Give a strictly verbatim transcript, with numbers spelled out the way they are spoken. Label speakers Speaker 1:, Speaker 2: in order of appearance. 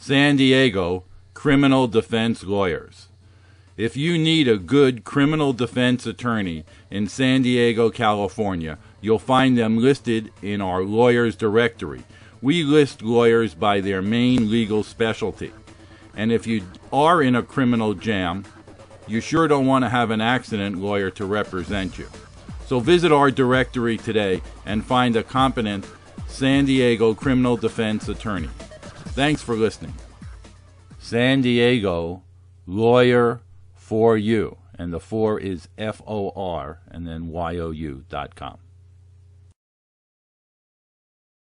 Speaker 1: San Diego Criminal Defense Lawyers. If you need a good criminal defense attorney in San Diego, California, you'll find them listed in our lawyers directory. We list lawyers by their main legal specialty. And if you are in a criminal jam, you sure don't want to have an accident lawyer to represent you. So visit our directory today and find a competent San Diego criminal defense attorney. Thanks for listening. San Diego Lawyer for You, and the four is F O R and then Y O U dot com.